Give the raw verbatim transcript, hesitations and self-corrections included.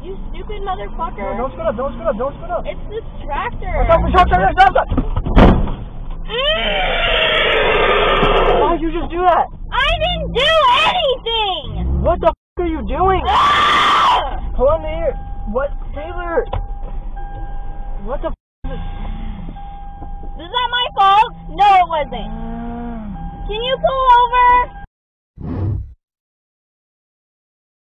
You stupid motherfucker. No, don't spin up, don't spin up, don't spin up. It's this tractor. Stop, stop, stop, stop, stop. Why'd you just do that? I didn't do anything! What the f are you doing? Ah! Hold on here. What? Taylor! What the f is this? Is that my fault? No, it wasn't. Can you pull over?